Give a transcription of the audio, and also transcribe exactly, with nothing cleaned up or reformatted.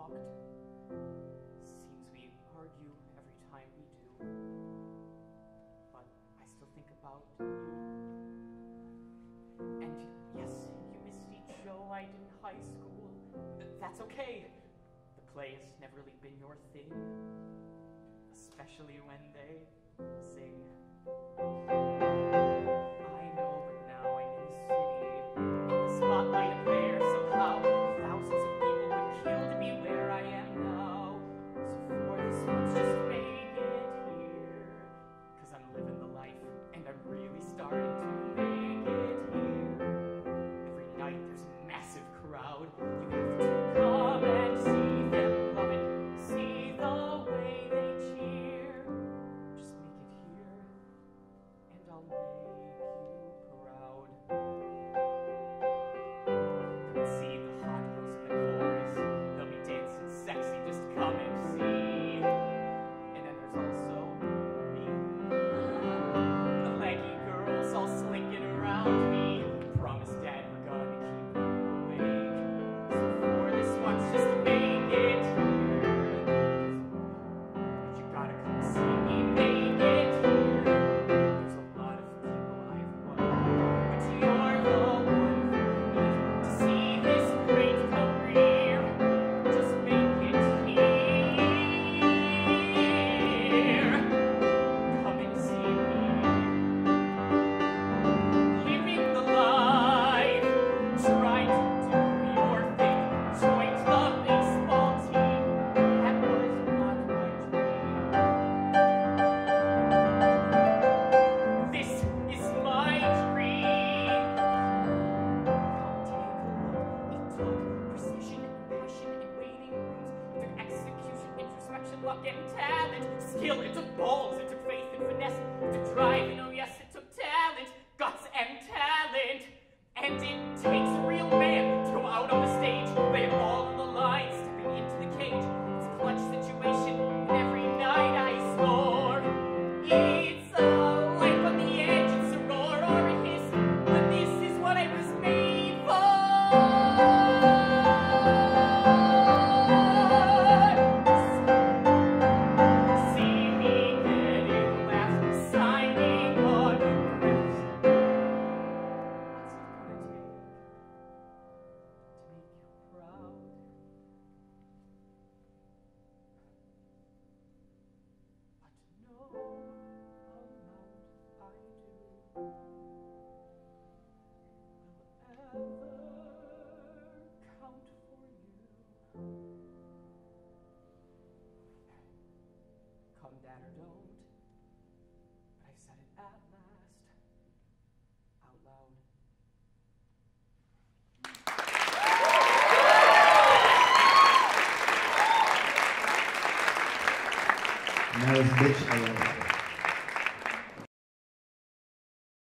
talked. Seems we argue every time we do. But I still think about you. And yes, you missed each show I did in high school. That's okay. The play has never really been your thing. Especially when they sing. I know, but now I'm in the city. In the spotlight up there, somehow thousands of people would kill to be where I am now. So for this once, just make it here. Cause I'm living the life, and I'm really starting to make it here. Every night there's a massive crowd. You have to come and see them love it. See the way they cheer. Just make it here, and I'll make you proud. Come and see the hot girls in the chorus. They'll be dancing sexy, just come and see. And then there's also me. The leggy girls all slinking around me. Promise Dad we're gonna keep them awake. So for this once, just make it here. But you gotta come see me make it here. There's a lot of people I've won, but you're the one who need to see this great career. Just make it here. Come and see me. Living the life, trying to do your thing. Joined the baseball team. That was not my dream. This is my dream. Come take a look. It took precision and passion and waiting rooms. It took execution, introspection, luck, and talent. Skill, it took balls, it took faith and finesse. It took drive, and oh yes, it took talent. Guts and talent. And it takes a real man to go out on the stage, lay it all on the line, stepping into the cage. It's a clutch situation, and every night I score. It's a life on the edge, it's a roar or a hiss, but this is what I was made for. See me getting laughs, signing autographs. What's it gonna take to make you proud? But no amount I do will ever count for you. Come dad or don't, but I've said it at last.